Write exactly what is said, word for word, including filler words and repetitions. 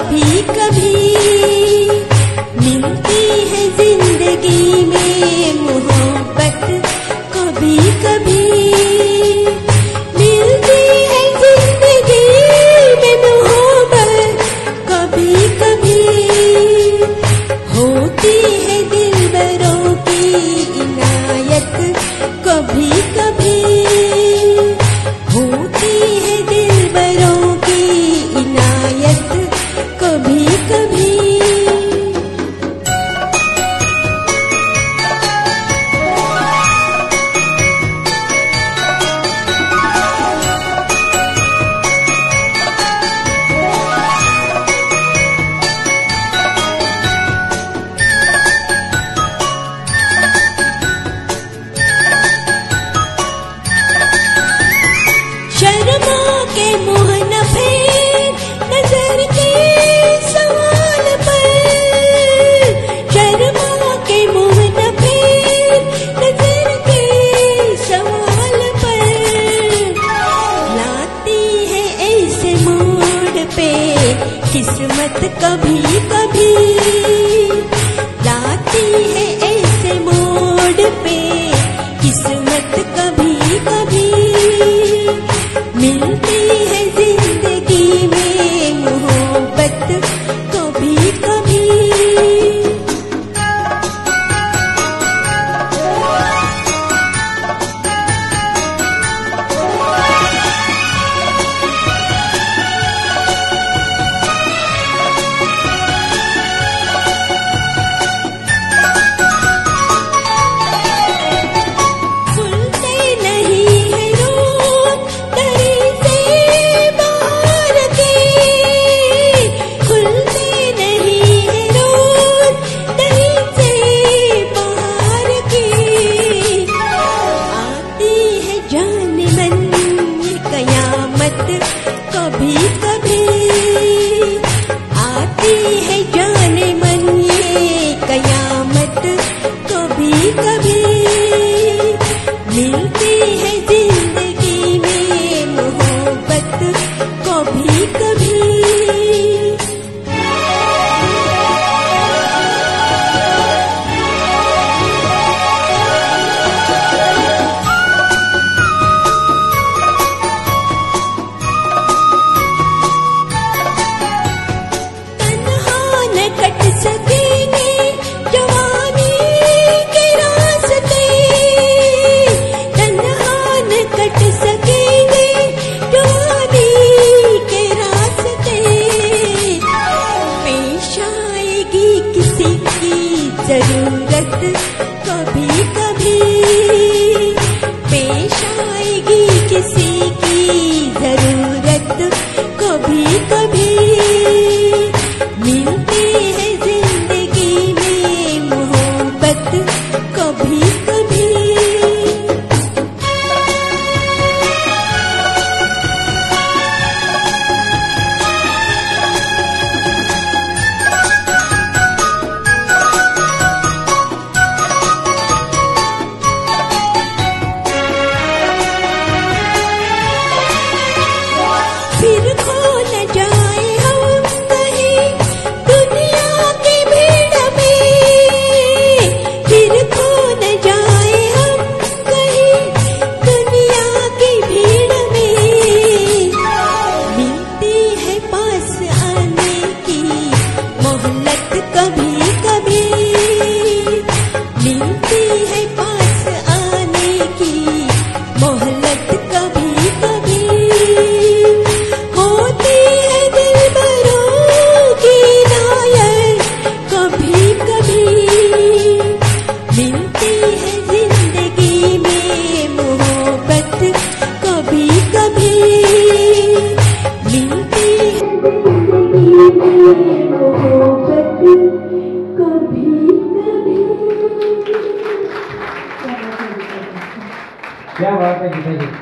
कभी कभी मिलती है जिंदगी में मोहब्बत, कभी कभी मिलती है जिंदगी में मोहब्बत, कभी कभी होती है दिलबरों की इनायत, कभी कभी होती है दिलबरों की इनायत, कभी कभी शर्मा के मुँह न फेर नजर के सवाल पर, शर्मा के मुँह न फेर नजर के सवाल पर, लाती है ऐसे मोड़ पे किस्मत कभी कभी, लाती है ऐसे मोड़ पे किस्मत कभी कभी मिलती है जिंदगी में मोहब्बत, कभी कभी कभी कभी आती है जाने मन ये कयामत, कभी कभी मिलती है जिंदगी में मोहब्बत, कभी कभी कट सकेंगे जवानी के रास्ते, तन्हा न कट सकेंगे जवानी के रास्ते, पेश आएगी किसी की जरूरत, कभी कभी पेश आएगी किसी की जरूरत, कभी कभी मिलती है जिंदगी में मोहब्बत, कभी कभी फिर खो न जाए हम कहीं दुनिया की भीड़ में, फिर खो न जाए हम कहीं दुनिया की भीड़ में, मिलती है पास आने की मोहलत, कभी कभी मिलती है पास आने की मोहलत, कभी कभी होती है दिलबरों की इनायत, कभी कभी मिलती है जिंदगी में मोहब्बत, कभी कभी मिलती है जिंदगी में मोहब्बत, कभी कभी। क्या बात है गीता जी।